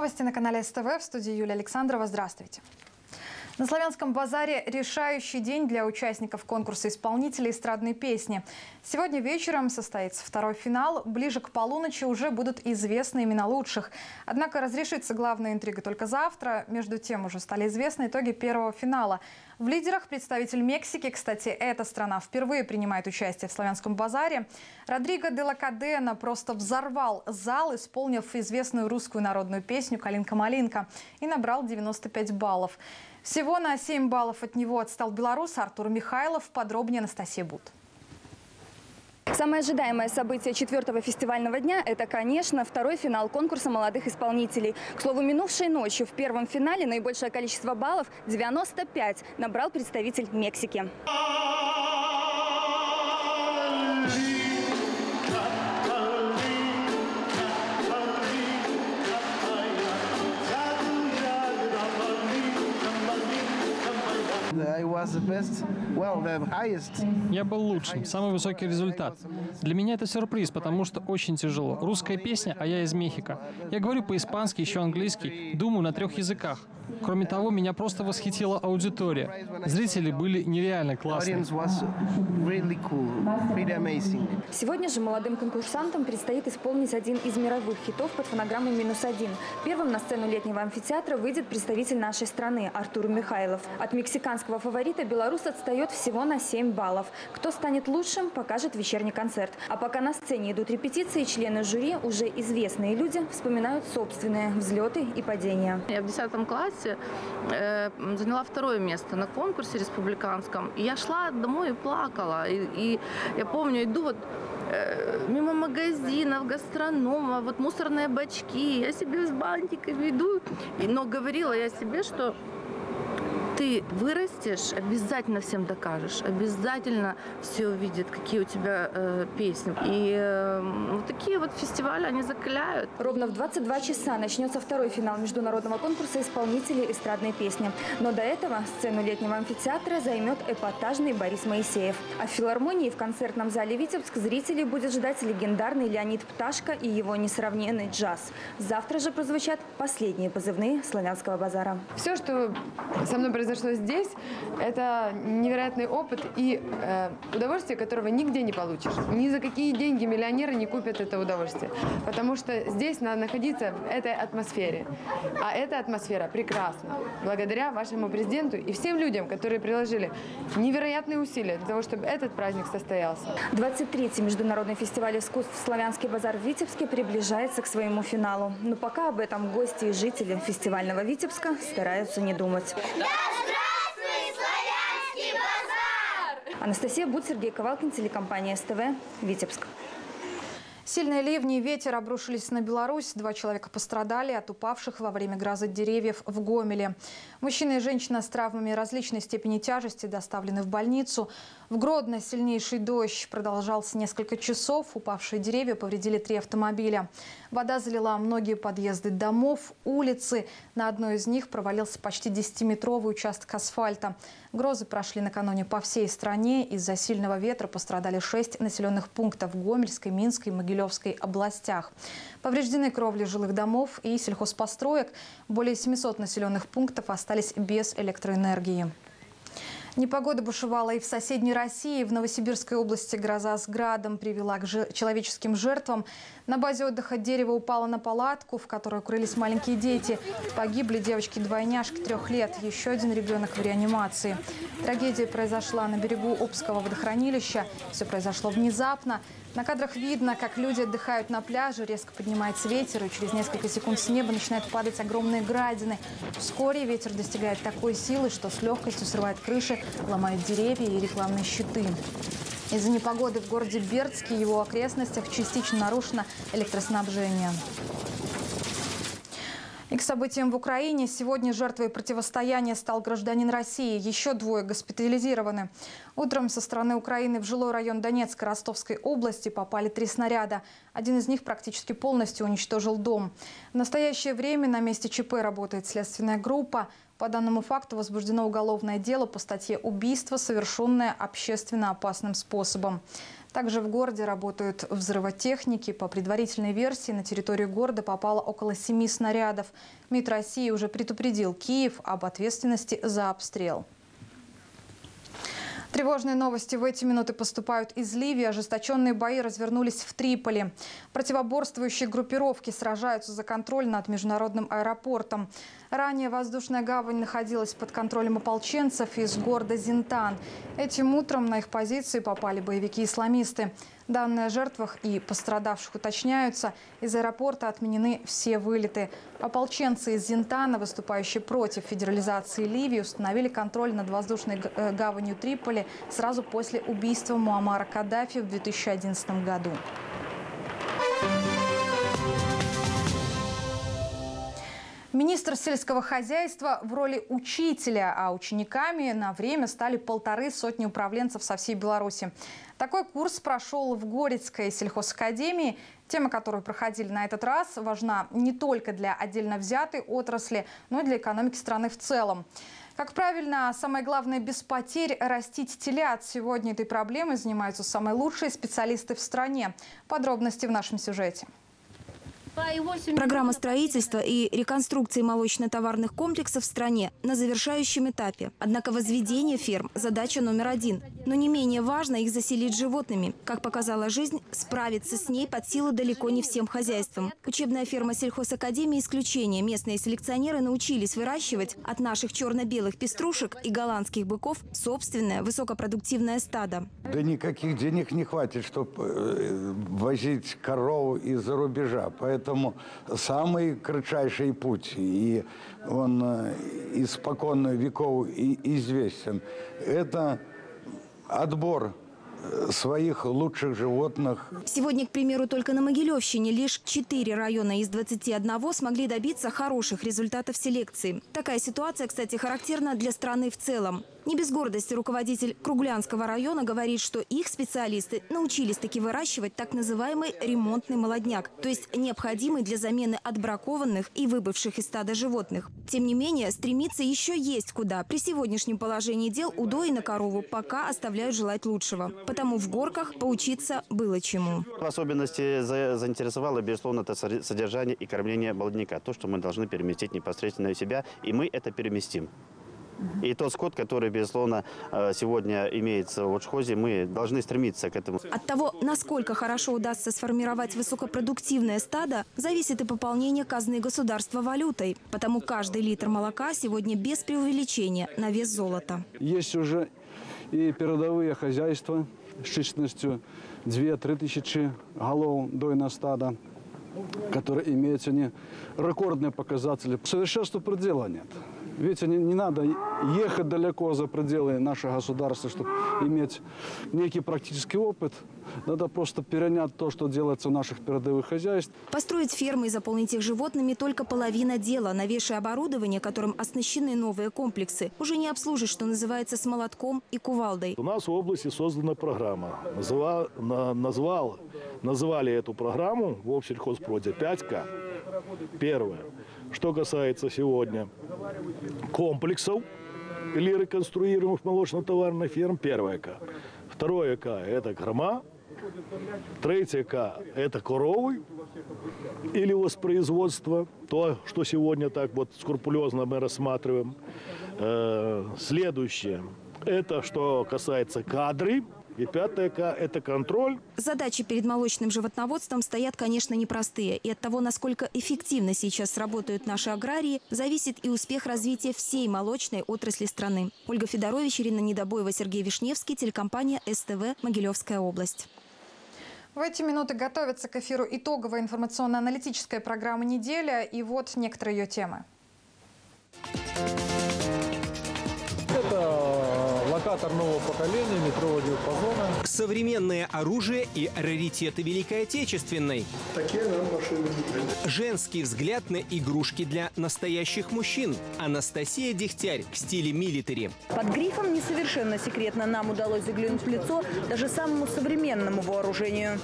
Новости на канале СТВ. В студии Юлия Александрова. Здравствуйте. На Славянском базаре решающий день для участников конкурса исполнителей эстрадной песни. Сегодня вечером состоится второй финал. Ближе к полуночи уже будут известны имена лучших. Однако разрешится главная интрига только завтра. Между тем уже стали известны итоги первого финала. В лидерах представитель Мексики. Кстати, эта страна впервые принимает участие в Славянском базаре. Родриго де ла Кадена просто взорвал зал, исполнив известную русскую народную песню «Калинка-малинка» и набрал 95 баллов. Всего на 7 баллов от него отстал белорус Артур Михайлов. Подробнее Анастасия Бут. Самое ожидаемое событие четвертого фестивального дня – это, конечно, второй финал конкурса молодых исполнителей. К слову, минувшей ночью в первом финале наибольшее количество баллов – 95 – набрал представитель Мексики. Я был лучшим, самый высокий результат. Для меня это сюрприз, потому что очень тяжело. Русская песня, а я из Мехико. Я говорю по-испански, еще английский, думаю на 3 языках. Кроме того, меня просто восхитила аудитория. Зрители были нереально классные. Сегодня же молодым конкурсантам предстоит исполнить один из мировых хитов под фонограммой «-1». Первым на сцену летнего амфитеатра выйдет представитель нашей страны Артур Михайлов. От мексиканского фаворита белорус отстает всего на 7 баллов. Кто станет лучшим, покажет вечерний концерт. А пока на сцене идут репетиции, члены жюри, уже известные люди, вспоминают собственные взлеты и падения. Я в 10 классе заняла 2-е место на конкурсе республиканском. И я шла домой и плакала. И я помню, иду мимо магазинов, гастронома, мусорные бачки. Я себе с бантиками иду. Но говорила я себе, что ты вырастешь, обязательно всем докажешь, обязательно все увидят, какие у тебя песни. И вот такие вот фестивали, они закаляют. Ровно в 22 часа начнется второй финал международного конкурса исполнителей эстрадной песни. Но до этого сцену летнего амфитеатра займет эпатажный Борис Моисеев. А в филармонии в концертном зале «Витебск» зрителей будет ждать легендарный Леонид Пташко и его несравненный джаз. Завтра же прозвучат последние позывные Славянского базара. Все, что со мной произошло здесь, это невероятный опыт и удовольствие, которого нигде не получишь. Ни за какие деньги миллионеры не купят это удовольствие. Потому что здесь надо находиться в этой атмосфере. А эта атмосфера прекрасна. Благодаря вашему президенту и всем людям, которые приложили невероятные усилия для того, чтобы этот праздник состоялся. 23-й международный фестиваль искусств «Славянский базар» в Витебске приближается к своему финалу. Но пока об этом гости и жители фестивального Витебска стараются не думать. Здравствуй, Славянский базар! Анастасия Бут, Сергей Ковалкин, телекомпания СТВ, Витебск. Сильные ливни и ветер обрушились на Беларусь. 2 человека пострадали от упавших во время грозы деревьев в Гомеле. Мужчина и женщина с травмами различной степени тяжести доставлены в больницу. В Гродно сильнейший дождь продолжался несколько часов. Упавшие деревья повредили 3 автомобиля. Вода залила многие подъезды домов, улицы. На одной из них провалился почти 10-метровый участок асфальта. Грозы прошли накануне по всей стране. Из-за сильного ветра пострадали 6 населенных пунктов в Гомельской, Минской, Могилевской областях. Повреждены кровли жилых домов и сельхозпостроек. Более 700 населенных пунктов остались без электроэнергии. Непогода бушевала и в соседней России. В Новосибирской области гроза с градом привела к человеческим жертвам. На базе отдыха дерево упало на палатку, в которой укрылись маленькие дети. Погибли девочки-двойняшки 3 лет. Еще один ребенок в реанимации. Трагедия произошла на берегу Обского водохранилища. Все произошло внезапно. На кадрах видно, как люди отдыхают на пляже. Резко поднимается ветер, и через несколько секунд с неба начинают падать огромные градины. Вскоре ветер достигает такой силы, что с легкостью срывает крыши, ломает деревья и рекламные щиты. Из-за непогоды в городе Бердске и его окрестностях частично нарушено электроснабжение. И к событиям в Украине. Сегодня жертвой противостояния стал гражданин России. Еще 2 госпитализированы. Утром со стороны Украины в жилой район Донецкой Ростовской области попали 3 снаряда. Один из них практически полностью уничтожил дом. В настоящее время на месте ЧП работает следственная группа. По данному факту возбуждено уголовное дело по статье «Убийство, совершенное общественно опасным способом». Также в городе работают взрывотехники. По предварительной версии, на территорию города попало около 7 снарядов. МИД России уже предупредил Киев об ответственности за обстрел. Тревожные новости в эти минуты поступают из Ливии. Ожесточенные бои развернулись в Триполи. Противоборствующие группировки сражаются за контроль над международным аэропортом. Ранее воздушная гавань находилась под контролем ополченцев из города Зинтан. Этим утром на их позиции попали боевики-исламисты. Данные о жертвах и пострадавших уточняются. Из аэропорта отменены все вылеты. Ополченцы из Зинтана, выступающие против федерализации Ливии, установили контроль над воздушной гаванью Триполи сразу после убийства Муаммара Каддафи в 2011 году. Министр сельского хозяйства в роли учителя, а учениками на время стали 150 управленцев со всей Беларуси. Такой курс прошел в Горецкой сельхозакадемии. Тема, которую проходили на этот раз, важна не только для отдельно взятой отрасли, но и для экономики страны в целом. Как правильно, самое главное, без потерь растить телят. Сегодня этой проблемой занимаются самые лучшие специалисты в стране. Подробности в нашем сюжете. Программа строительства и реконструкции молочно-товарных комплексов в стране на завершающем этапе. Однако возведение ферм – задача номер один. Но не менее важно их заселить животными. Как показала жизнь, справиться с ней под силу далеко не всем хозяйствам. Учебная ферма сельхозакадемии – исключение. Местные селекционеры научились выращивать от наших черно-белых пеструшек и голландских быков собственное высокопродуктивное стадо. Да никаких денег не хватит, чтобы возить корову из-за рубежа. Поэтому самый кратчайший путь, и он испокон веков известен, это отбор своих лучших животных. Сегодня, к примеру, только на Могилевщине лишь 4 района из 21 смогли добиться хороших результатов селекции. Такая ситуация, кстати, характерна для страны в целом. Не без гордости руководитель Круглянского района говорит, что их специалисты научились таки выращивать так называемый ремонтный молодняк, то есть необходимый для замены отбракованных и выбывших из стада животных. Тем не менее, стремиться еще есть куда. При сегодняшнем положении дел удои на корову пока оставляют желать лучшего. Потому в горках поучиться было чему. В особенности заинтересовало, безусловно, это содержание и кормление молодняка. То, что мы должны переместить непосредственно в себя, и мы это переместим. И тот скот, который, безусловно, сегодня имеется в учхозе, мы должны стремиться к этому. От того, насколько хорошо удастся сформировать высокопродуктивное стадо, зависит и пополнение казны государства валютой. Потому каждый литр молока сегодня без преувеличения на вес золота. Есть уже и передовые хозяйства с численностью 2-3 тысячи голов дойного стада, которые имеют не рекордные показатели. Совершенству предела нет. Видите, не надо ехать далеко за пределы нашего государства, чтобы иметь некий практический опыт. Надо просто перенять то, что делается в наших передовых хозяйствах. Построить фермы и заполнить их животными – только половина дела. Новейшее оборудование, которым оснащены новые комплексы, уже не обслужишь, что называется, с молотком и кувалдой. У нас в области создана программа. Назвали эту программу в Общсельхозпроде 5К. Первое. Что касается сегодня комплексов или реконструируемых молочно-товарных ферм, первое К. Второе К – это корма. Третье К – это коровы или воспроизводство, то, что сегодня так вот скрупулезно мы рассматриваем. Следующее – это что касается кадры. И пятое К – это контроль. Задачи перед молочным животноводством стоят, конечно, непростые. И от того, насколько эффективно сейчас работают наши аграрии, зависит и успех развития всей молочной отрасли страны. Ольга Федорович, Ирина Недобоева, Сергей Вишневский, телекомпания СТВ, Могилевская область. В эти минуты готовится к эфиру итоговая информационно-аналитическая программа «Неделя». И вот некоторые ее темы. Это локатор нового поколения, метрового диапазона. Современное оружие и раритеты Великой Отечественной. Такие нам машины. Женский взгляд на игрушки для настоящих мужчин. Анастасия Дегтярь в стиле милитари. Под грифом «Несовершенно секретно» нам удалось заглянуть в лицо даже самому современному вооружению.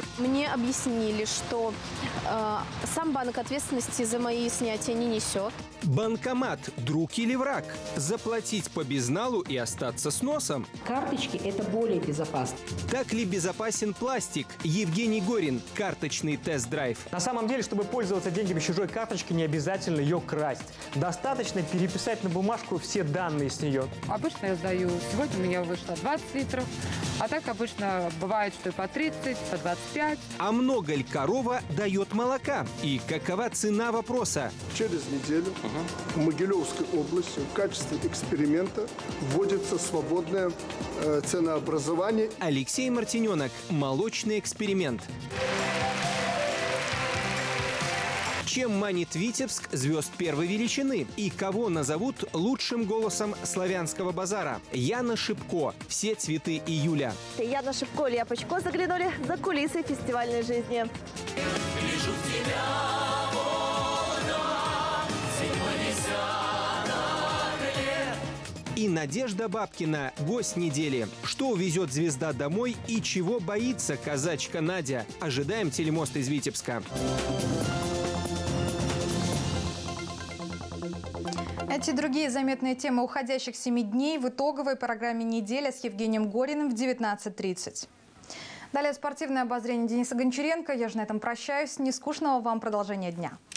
Мне объяснили, что сам банк ответственности за мои снятия не несет. Банкомат – друг или враг? Заплатить по безналу и остаться с носом? Карточки – это более безопасно. Так ли безопасен пластик? Евгений Горин. Карточный тест-драйв. На самом деле, чтобы пользоваться деньгами чужой карточки, не обязательно ее красть. Достаточно переписать на бумажку все данные с нее. Обычно я сдаю, сегодня у меня вышло 20 литров, а так обычно бывает, что и по 30, по 25. А много ли корова дает молока? И какова цена вопроса? Через неделю в Могилевской области в качестве эксперимента вводится свободное ценообразование. Алексей Мартиненок. Молочный эксперимент. Чем манит Витебск звезд первой величины? И кого назовут лучшим голосом славянского базара? Яна Шипко. Все цветы июля. Яна Шипко, Илья Пучко заглянули за кулисы фестивальной жизни. Вижу тебя, и Надежда Бабкина, гость недели. Что увезет звезда домой и чего боится казачка Надя? Ожидаем телемост из Витебска. Эти и другие заметные темы уходящих 7 дней в итоговой программе «Неделя» с Евгением Гориным в 19:30. Далее спортивное обозрение Дениса Гончаренко. Я же на этом прощаюсь. Нескучного вам продолжения дня.